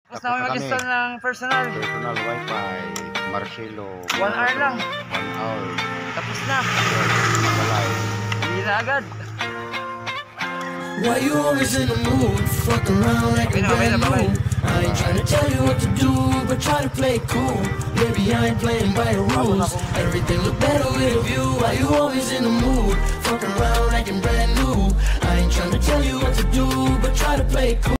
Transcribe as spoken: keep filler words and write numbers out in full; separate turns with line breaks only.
Tapos na kami mag-install ng personal.
Personal wifi, Marcelo.
One hour lang.
One hour.
Tapos na.
Magalay.
Hindi na agad.
Why you always in the mood? Fuck around like a brand new. I ain't trying to tell you what to do, but try to play it cool. Baby, I ain't playing by the rules. Everything look better with a view. Why you always in the mood? Fuck around like I'm brand new. I ain't trying to tell you what to do, but try to play it cool.